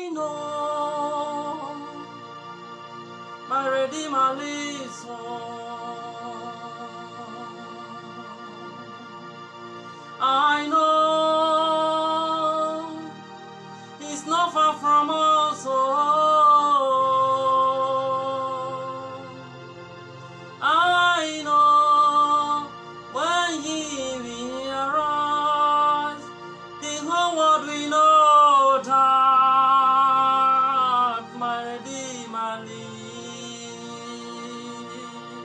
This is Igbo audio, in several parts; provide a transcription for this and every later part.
I know my Redeemer lives on. I know He's not far from us. I know when He will arise, the whole world will know that my Redeemer lives.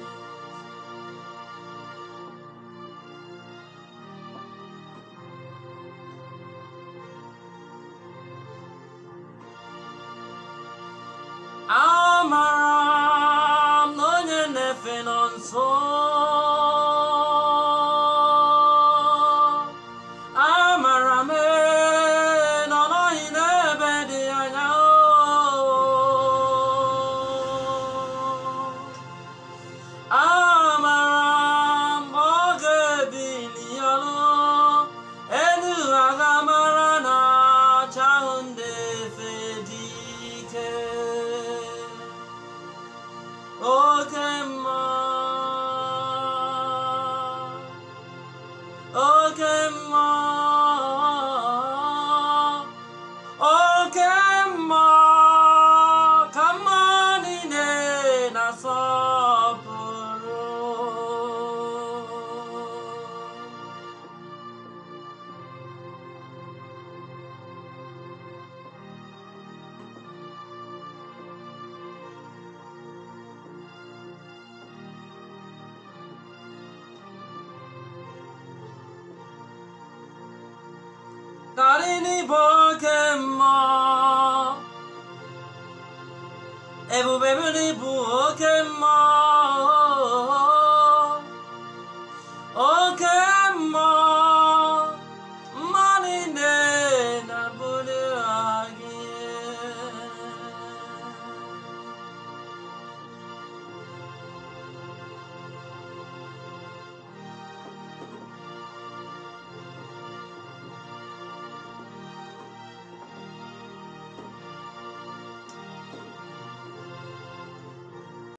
Amaram no nye nefe nonso. Amaram no no inebe di anya o. Amaram oge biliolo enu agamara na chahunde fedike. Okemma, Okemma, Okemma, kamanine na saporo. Narini Bokemma, Ebu Bebuni Bokemma.